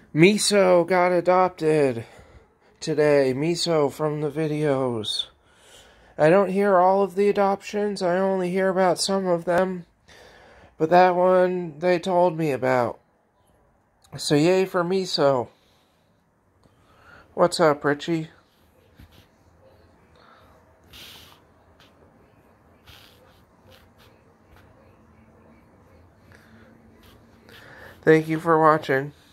Miso got adopted today. Miso from the videos. I don't hear all of the adoptions. I only hear about some of them. But that one they told me about. So yay for Miso. What's up, Richie? Thank you for watching.